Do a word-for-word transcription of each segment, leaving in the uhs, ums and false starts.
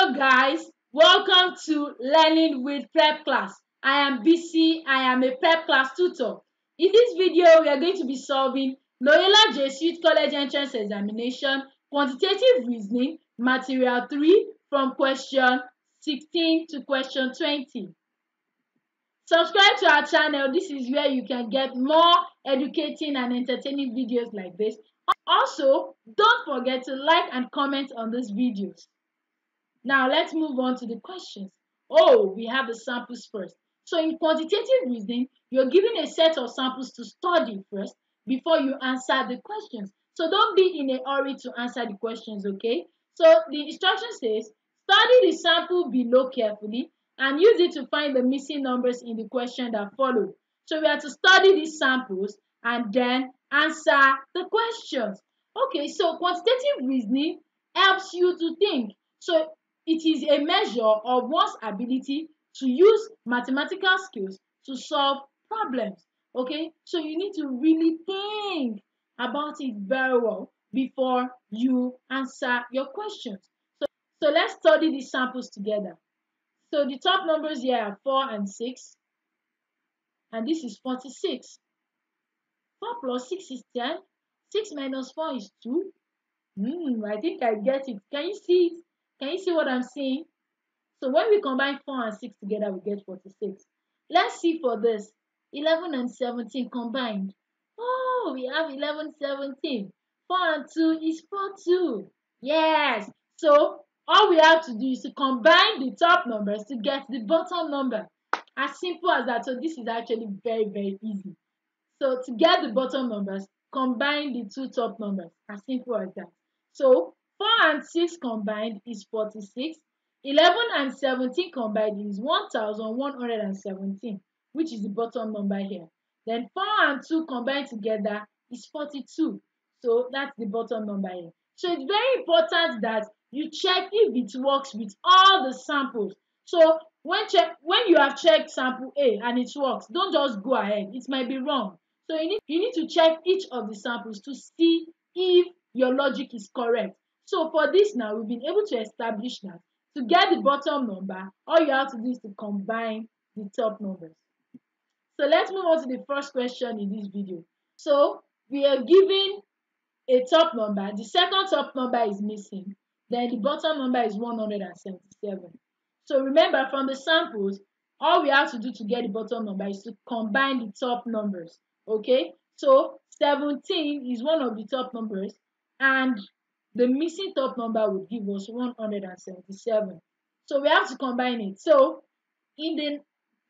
Hello guys, welcome to Learning with Prep Class. I am B C, I am a Prep Class tutor. In this video, we are going to be solving Loyola Jesuit College Entrance Examination, Quantitative Reasoning, Material three from question sixteen to question twenty. Subscribe to our channel. This is where you can get more educating and entertaining videos like this. Also, don't forget to like and comment on these videos. Now, let's move on to the questions. Oh, we have the samples first. So in quantitative reasoning, you're given a set of samples to study first before you answer the questions. So don't be in a hurry to answer the questions, okay? So the instruction says, study the sample below carefully and use it to find the missing numbers in the question that follow. So we have to study these samples and then answer the questions. Okay, so quantitative reasoning helps you to think. So it is a measure of one's ability to use mathematical skills to solve problems. Okay, so you need to really think about it very well before you answer your questions. So, so let's study these samples together. So the top numbers here are four and six, and this is forty-six. four plus six is ten. six minus four is two. Hmm, I think I get it. Can you see it? Can you see what I'm saying? So when we combine four and six together, we get forty-six. Let's see for this. eleven and seventeen combined. Oh, we have eleven, seventeen. four and two is forty-two. Yes. So all we have to do is to combine the top numbers to get the bottom number. As simple as that. So this is actually very, very easy. So to get the bottom numbers, combine the two top numbers. As simple as that. So four and six combined is forty-six. eleven and seventeen combined is one thousand one hundred seventeen, which is the bottom number here. Then four and two combined together is forty-two. So that's the bottom number here. So it's very important that you check if it works with all the samples. So when check when you have checked sample A and it works, don't just go ahead. It might be wrong. So you need, you need to check each of the samples to see if your logic is correct. So for this now, we've been able to establish that to get the bottom number, all you have to do is to combine the top numbers. So let's move on to the first question in this video. So we are given a top number. The second top number is missing. Then the bottom number is one hundred seventy-seven. So remember, from the samples, all we have to do to get the bottom number is to combine the top numbers. Okay, so seventeen is one of the top numbers, and the missing top number would give us one hundred seventy-seven. So we have to combine it. So in the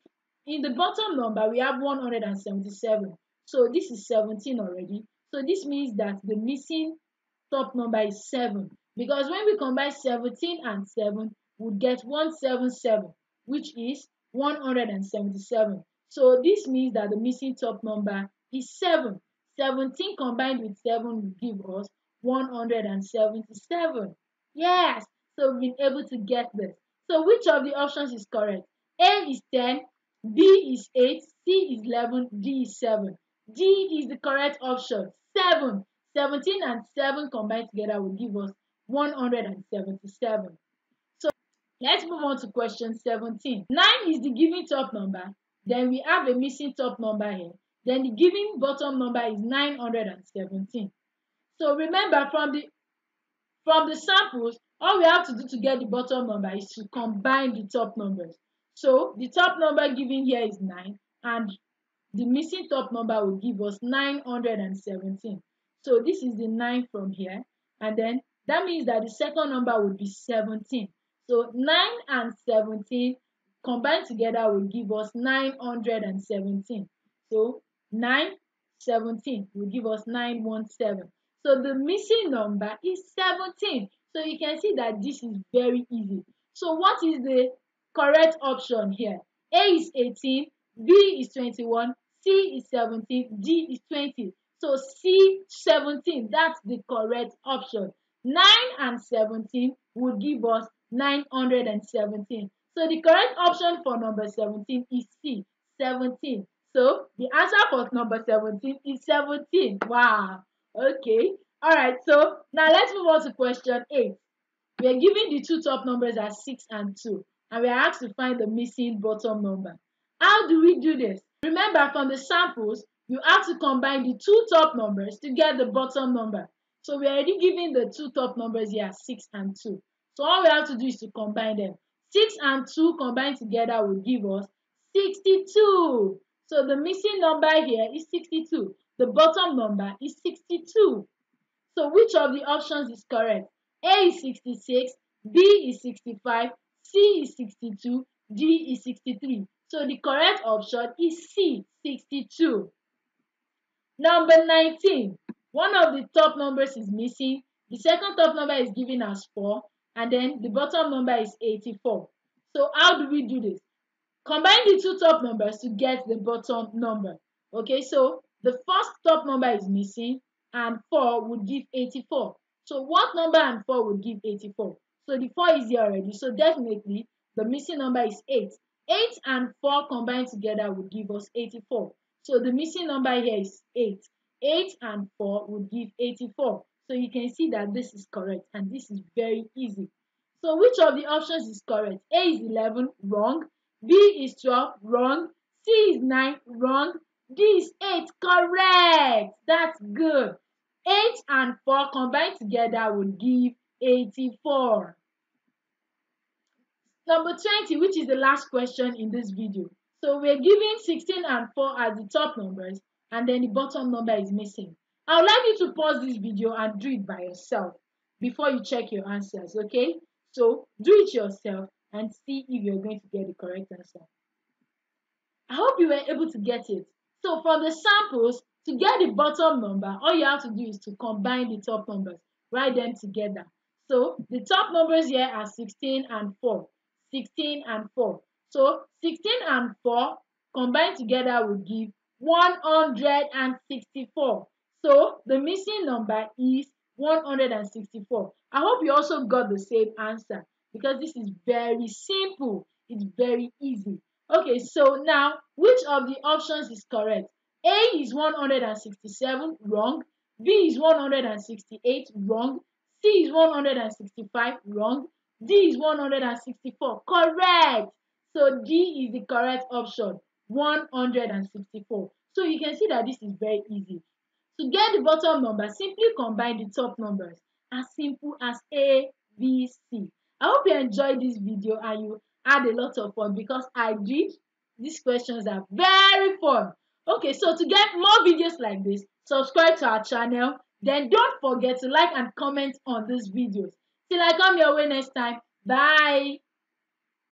in the bottom number, we have one hundred seventy-seven. So this is seventeen already. So this means that the missing top number is seven. Because when we combine seventeen and seven, we get one hundred seventy-seven, which is one hundred seventy-seven. So this means that the missing top number is seven. seventeen combined with seven will give us one hundred seventy-seven. Yes, so we've been able to get this. So which of the options is correct? A is ten, B is eight, C is eleven, D is seven. D is the correct option. seven. seventeen and seven combined together will give us one hundred seventy-seven. So let's move on to question seventeen. nine is the given top number. Then we have a missing top number here. Then the given bottom number is nine hundred seventeen. So remember, from the from the samples, all we have to do to get the bottom number is to combine the top numbers. So the top number given here is nine, and the missing top number will give us nine hundred seventeen. So this is the nine from here, and then that means that the second number would be seventeen. So nine and seventeen combined together will give us nine hundred seventeen. So nine, seventeen will give us nine hundred seventeen. So the missing number is seventeen. So you can see that this is very easy. So what is the correct option here? A is eighteen, B is twenty-one, C is seventeen, D is twenty. So C, seventeen, that's the correct option. nine and seventeen would give us nine hundred seventeen. So the correct option for number seventeen is C, seventeen. So the answer for number seventeen is seventeen. Wow. Okay. All right. So now let's move on to question eight. We are given the two top numbers as six and two, and we are asked to find the missing bottom number. How do we do this? Remember, from the samples, you have to combine the two top numbers to get the bottom number. So we are already given the two top numbers here, six and two. So all we have to do is to combine them. six and two combined together will give us sixty-two. So the missing number here is sixty-two. The bottom number is sixty-two. So which of the options is correct? A is sixty-six, B is sixty-five, C is sixty-two, D is sixty-three. So the correct option is C, sixty-two. Number nineteen. One of the top numbers is missing. The second top number is given as four, and then the bottom number is eighty-four. So how do we do this? Combine the two top numbers to get the bottom number. Okay, so the first top number is missing, and four would give eighty-four. So what number and four would give eighty-four? So the four is here already, so definitely the missing number is eight. eight and four combined together would give us eighty-four. So the missing number here is eight. eight and four would give eighty-four. So you can see that this is correct, and this is very easy. So which of the options is correct? A is eleven, wrong. B is twelve, wrong. C is nine, wrong. D is eight, correct. That's good. eight and four combined together would give eighty-four. Number twenty, which is the last question in this video. So we're given sixteen and four as the top numbers, and then the bottom number is missing. I would like you to pause this video and do it by yourself before you check your answers, okay? So do it yourself and see if you're going to get the correct answer. I hope you were able to get it. So for the samples, to get the bottom number, all you have to do is to combine the top numbers, write them together. So the top numbers here are sixteen and four. sixteen and four. So sixteen and four combined together will give one hundred sixty-four. So the missing number is one hundred sixty-four. I hope you also got the same answer, because this is very simple. It's very easy. Okay, so now which of the options is correct? A is one hundred sixty-seven, wrong. B is one hundred sixty-eight, wrong. C is one hundred sixty-five, wrong. D is one hundred sixty-four, correct. So D is the correct option, one hundred sixty-four. So you can see that this is very easy. To get the bottom number, simply combine the top numbers, as simple as A, B, C. I hope you enjoyed this video and you had a lot of fun, because I did. These questions are very fun. Okay, so to get more videos like this, subscribe to our channel. Then don't forget to like and comment on these videos. Till I come your way next time. Bye.